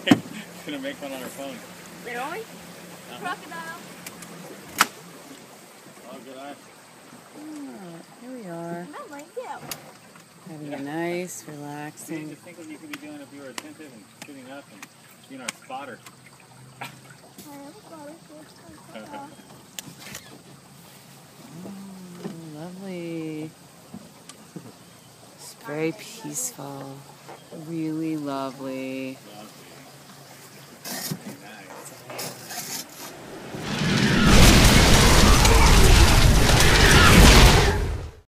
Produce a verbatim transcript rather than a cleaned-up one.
Gonna make one on her phone. Really? Uh-huh. Crocodile. Oh, good eye. Oh, here we are. I like it. Having Yeah. a nice, See, relaxing. just think what you could be doing if you were attentive and sitting up and being our spotter. I have a brother. Oh, lovely. It's very peaceful. Really lovely. Yeah.